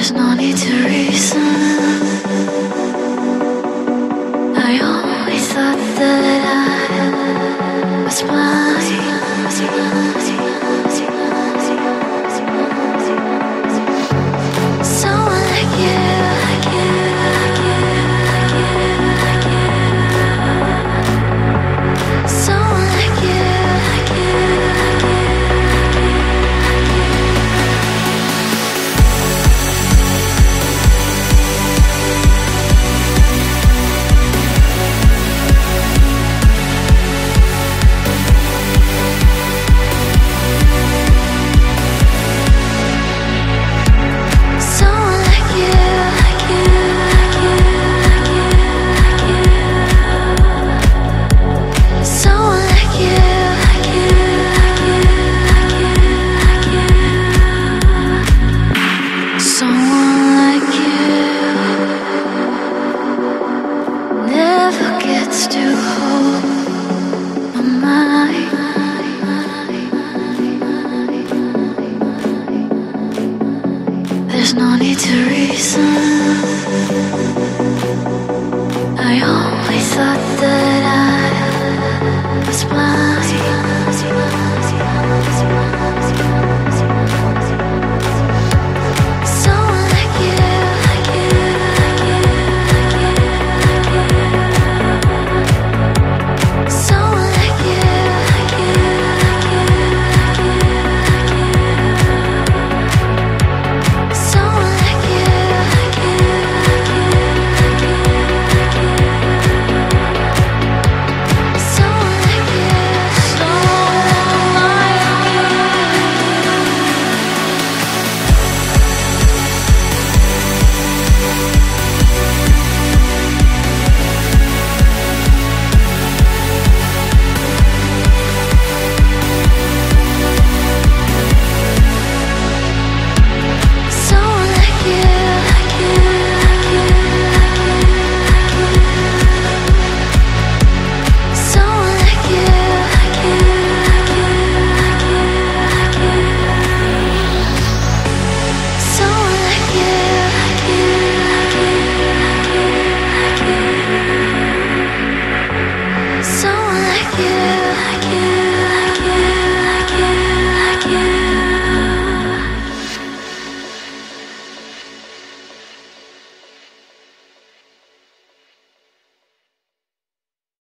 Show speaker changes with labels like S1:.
S1: There's no need to reason. I always thought that I was blind. Someone like you, like you, like you, like you, like you. Someone like you, like you, like you, like you, like you. There's no need to reason. I always thought that